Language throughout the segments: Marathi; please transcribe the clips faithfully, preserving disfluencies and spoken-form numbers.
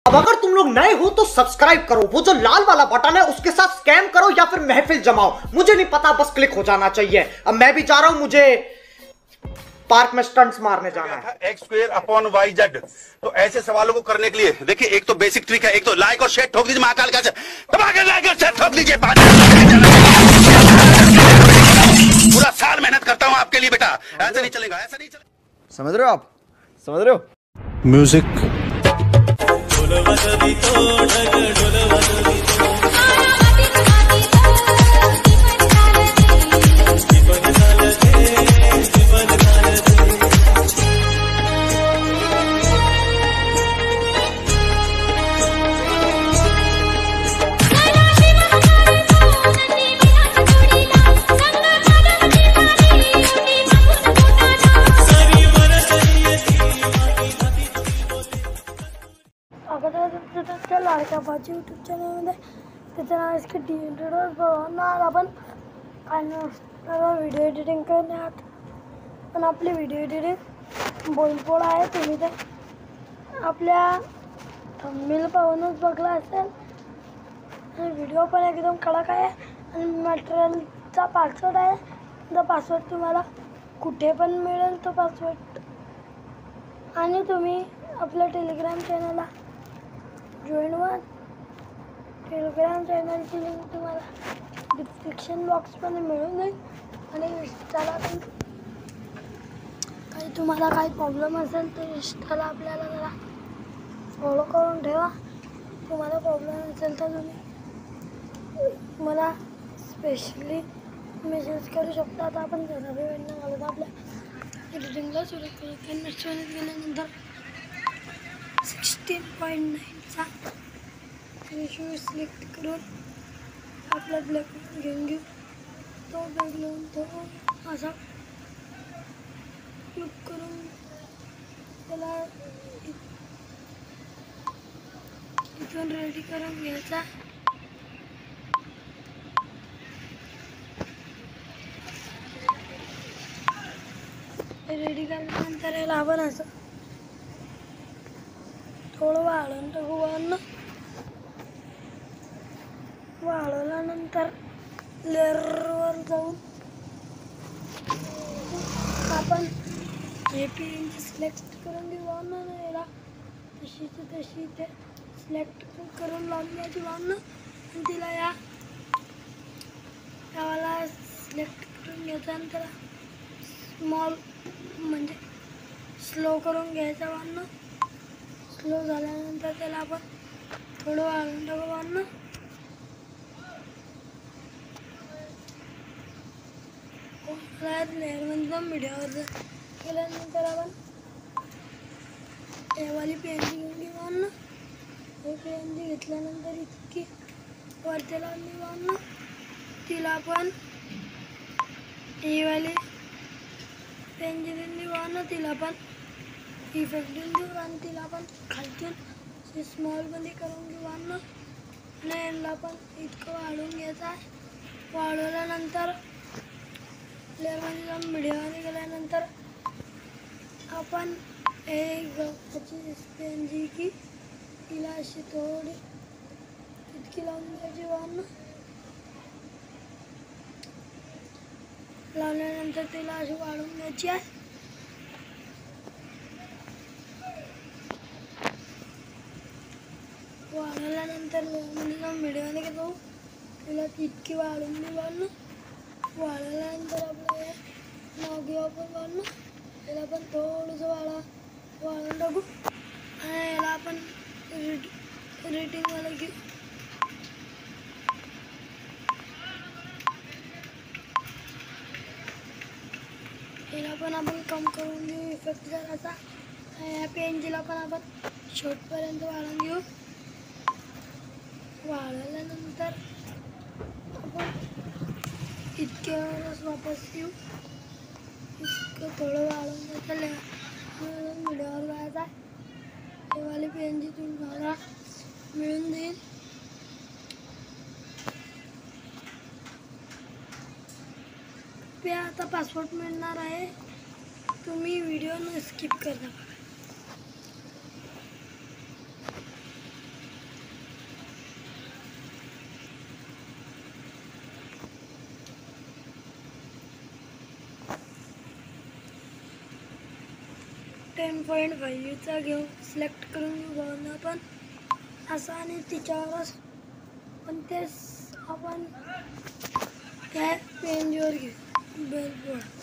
अब अगर तुम लोग नए हो तो सब्सक्राइब करो, वो जो लाल वाला बटन है उसके साथ स्कैम करो या फिर महफिल जमाओ, मुझे नहीं पता, बस क्लिक हो जाना चाहिए। अब मैं भी जा रहा हूं, मुझे पार्क में स्टंट्स मारने जाना है। X square upon Y Z. तो ऐसे सवालों को करने के लिए देखिए, एक तो बेसिक ट्रिक है, एक तो लाइक और शेयर ठोक दीजिए, महाकाल का दबा के लाइक और शेयर ठोक दीजिए। पूरा साल मेहनत करता हूं आपके लिए बेटा, ऐसे नहीं चलेगा, ऐसा नहीं चलेगा। समझ रहे हो आप? समझ रहे हो? म्यूजिक लाडक्या बाजी यूट्यूब चॅनलमध्ये त्याचं नाव आहे की डी इंट्रोडक्स भावांना आज आपण व्हिडिओ एडिटिंग करण्यात पण आपली व्हिडिओ एडिटिंग बोलपोळ आहे। तुम्ही ते आपल्या थंबनेल पाहूनच बघला असेल आणि व्हिडिओ पण एकदम कडक आहे आणि मटेरियलचा पासवर्ड आहे। तो पासवर्ड तुम्हाला कुठे पण मिळेल तो पासवर्ड, आणि तुम्ही आपल्या टेलिग्राम चॅनलला जॉइन व्हा। टेलिग्राम चॅनलची लिंक तुम्हाला डिस्क्रिप्शन बॉक्समध्ये मिळून जाईल आणि इंस्टाला पण काही तुम्हाला काही प्रॉब्लेम असेल तर इंस्टाला आपल्याला जरा फॉलो करून ठेवा। तुम्हाला प्रॉब्लेम असेल तर तुम्ही मला स्पेशली मेसेज करू शकता। आता आपण जरा वेळ न घालवता आपल्या एडिटिंगला सुरुवात करू। कॅनव्हासवर गेल्यानंतर सिक्स्टीन पॉईंट नाईनचा रेशो सिलेक्ट करून आपला ब्लॅक घेऊन घेऊ। तो बॅग लावून तो असा क्लिक करून त्याला इथून रेडी करून घ्यायचा। रेडी केल्यानंतर याला आपण असं थोडं वाळून टाकू। वाळून वाळवल्यानंतर लेअरवर जाऊन आपण हे पेज सिलेक्ट करून घेऊ आणि याला तशीच तशी ते सिलेक्ट करून लावून घ्यायची वाळून आणि तिला या त्याला सिलेक्ट करून घ्यायचं आणि त्याला स्मॉल म्हणजे स्लो करून घ्यायचा वाळून। स्लो झाल्यानंतर त्याला आपण थोडं वाळून टाकू वाळून। लेअरमध्ये मीडियावर केल्यानंतर आपण हेवाली पेन्सिल घेऊन घेऊ वाळून। हे पेन्सिल घेतल्यानंतर इतकी वरती लावली वाळून तिला आपण हेवाली पेन्सिल वाळून तिला आपण इफेक्ट देऊन देऊ आणि तिला आपण खालतून स्मॉलमध्ये करून घेऊ वाळून आणि याला आपण इतकं वाढवून घ्यायचं आहे। वाढवल्यानंतर लेअरमध्ये जाऊन मीडियामध्ये गेल्यानंतर आपण एक गवताची पेन्सिल की तिला अशी थोडी इतकी लावून घ्यायची वाळून। लावल्यानंतर तिला अशी वाढवून घ्यायची आहे। वाळवल्यानंतर लेअरमध्ये जाऊन मीडियामध्ये घेतो तिला तितकी वाळून दे वाळून। वाळवल्यानंतर आपलं हे नाव घेऊ आपण वाळून, याला आपण थोडंसं वाळा वाळून टाकू आणि याला आपण रेट रेटिंगवाला घेऊ। याला पण आपण कम करून घेऊ इफेक्ट जरासा। ह्या पेन्सिलला पण आपण शेवटपर्यंत वाळून घेऊ। वाळवल्यानंतर आपण इतके वेळेस वापस येऊ। इतकं थोडं वाळून घ्यायचं मीडियावर जायचं आहे। हे वाली पेन्सिल तुम्हाला मिळून देईल। पे आता पासवर्ड मिळणार आहे, तुम्ही व्हिडिओ न स्किप करा। टेन पॉईंट फाईव्हचा घेऊ, सिलेक्ट करून घेऊ भावना आपण असं, आणि तिच्यावरच पण तेच आपण त्या पेंजवर घेऊ बेलबोर्ड.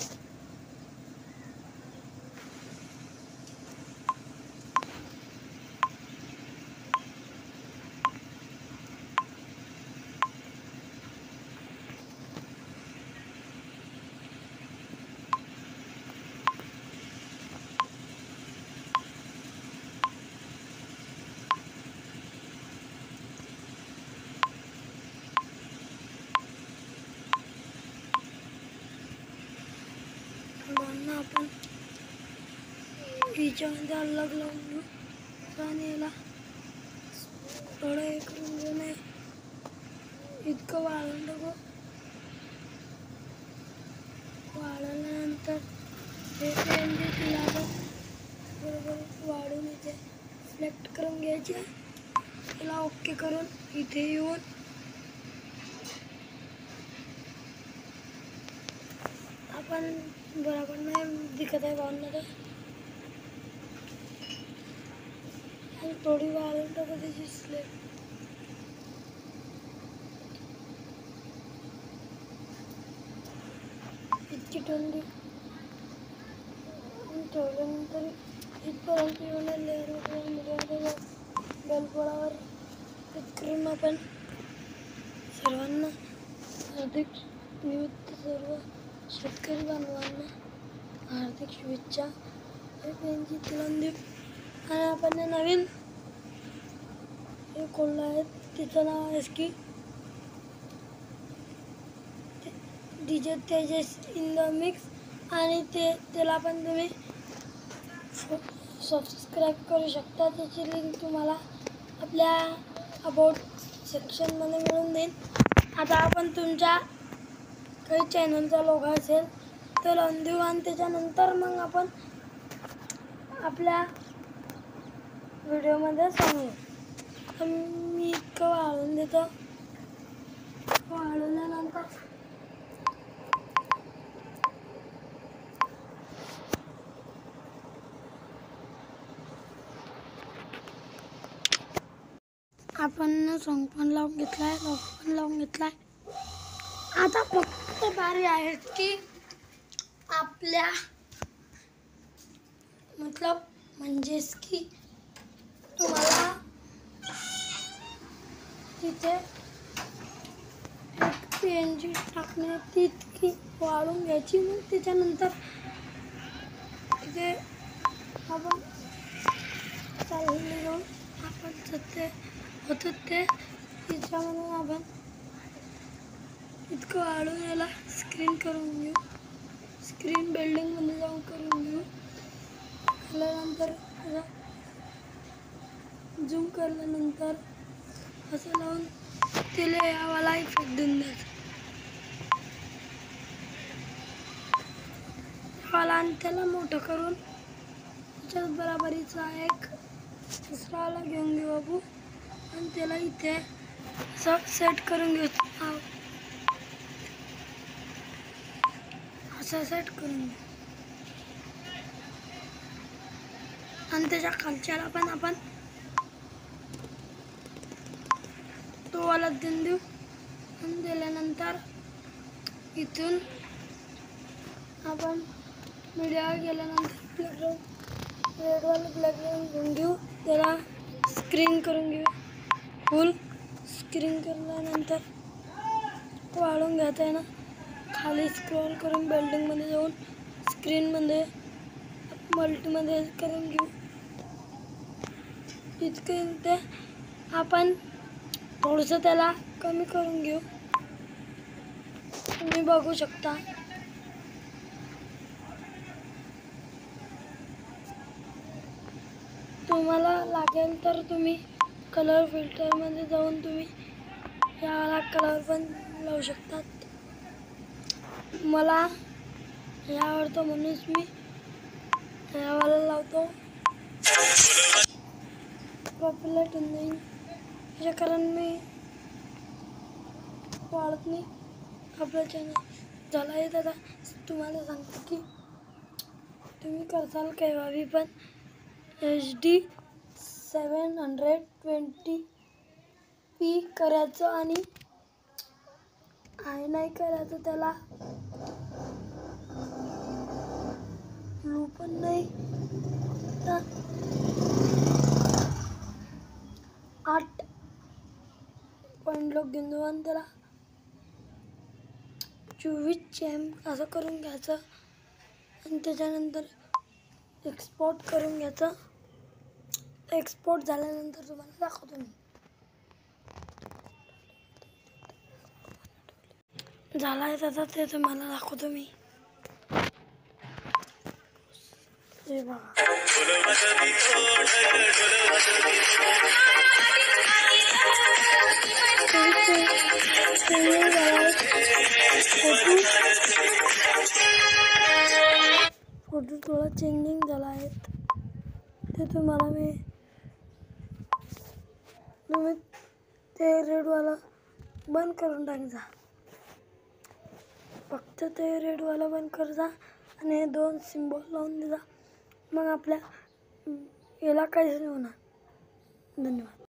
थोडं आपण हिच्यामध्ये अलग लावून घेऊ आणि याला थोडं हे करून घेऊ नये इतकं वाळून टाकू. वाळल्यानंतर हे पेन जे तिला आपण बरोबर वाढून इथे सिलेक्ट करून घ्यायचे, त्याला ओके करून इथे येऊन आपण बरोबर नाही दिखत आहे भावना तर आणि थोडी वाळून टाकू त्याची स्लेट. इतकी ठेवली ठेवल्यानंतर इथपर्यंत येऊन लेअर बेलपोळावर करून आपण सर्वांना हार्दिक निमित्त सर्व शेतकरी बांधवांना हार्दिक शुभेच्छा. हे पेनची तिलान देऊ आणि आपण नवीन हे खोललं आहे, तिचं नाव आहे की DJ Tejas in the mix, आणि ते त्याला पण तुम्ही सबस्क्राईब करू शकता. त्याची लिंक तुम्हाला आपल्या अबाउट सेक्शनमध्ये मिळून देईन. आता आपण तुमच्या काही चॅनलचा लोगो असेल तो लावून देऊ आणि त्याच्यानंतर मग आपण आपल्या व्हिडिओमध्ये सांगू. तर मी इतकं वाळून देतो. वाळवल्यानंतर आपण सॉन्ग पण लावून घेतलाय, लॉक पण लावून घेतलाय. आता फक्त बारी आहे की आपल्या मतलब म्हणजेच की तुम्हाला तिथे एक पी एन जी टाकणे, तितकी वाळून घ्यायची. मग त्याच्यानंतर तिथे आपण चालले जाऊन आपण सत्य होतं ते तिच्यामधून आपण इतकं वाळून याला स्क्रीन करून घेऊ. स्क्रीन बिल्डिंगमध्ये जाऊन करून घेऊ. केल्यानंतर झूम केल्यानंतर असं लावून त्याला यावाला इफेक्ट देऊन द्यायचा वाला, आणि त्याला मोठं करून त्याच्यात बराबरीचा एक दुसराला घेऊन घेऊ बाबू आणि त्याला इथे असं सेट करून घेऊ. असं सेट करून घेऊ आणि त्याच्या खालच्याला पण आपण तो वाला देऊन देऊ. आणि दिल्यानंतर इथून आपण मीडिया गेल्यानंतर ब्लॅकग्राऊंड रेडवाला ब्लॅकग्राऊंड घेऊन घेऊ. त्याला स्क्रीन करून घेऊ. फुल स्क्रीन केल्यानंतर वाढून घ्यायचं आहे ना, खाली स्क्रॉल करून बिल्डिंगमध्ये जाऊन स्क्रीनमध्ये मल्टीमध्ये करून घेऊ. इतके ते आपण थोडंसं त्याला कमी करून घेऊ. तुम्ही बघू शकता. तुम्हाला लागेल तर तुम्ही कलर फिल्टरमध्ये जाऊन तुम्ही याला कलर पण लावू शकतात. मला हे आवडतं म्हणूनच मी यावाला लावतो. पॉप्युलर होऊन जाईल त्याच्या कारण मी वाढत नाही. आपलं चॅनल झाला आहे दादा, तुम्हाला सांगते की तुम्ही करसाल केव्हाही पण H D seven hundred twenty P करायचं आणि हाय नाही करायचं, त्याला लो पण नाही. आठ पॉईंट लोक घेऊन जाऊ आणि त्याला चोवीस चॅम्प असं करून घ्यायचं आणि त्याच्यानंतर एक्सपोर्ट करून घ्यायचं. एक्सपोर्ट झाल्यानंतर तुम्हाला दाखवतो मी. झाला आहे त्याचा, ते तुम्हाला दाखवतो मी. हे बघा, फोटो थोडा चेंजिंग झाला आहे, ते तुम्हाला मी तुम्ही ते रेडवाला बंद करून टाकजा. फक्त ते रेडवाला बंद कर जा आणि हे दोन सिम्बॉल लावून दे जा. मग आपल्या याला काहीच नाही होणार. धन्यवाद.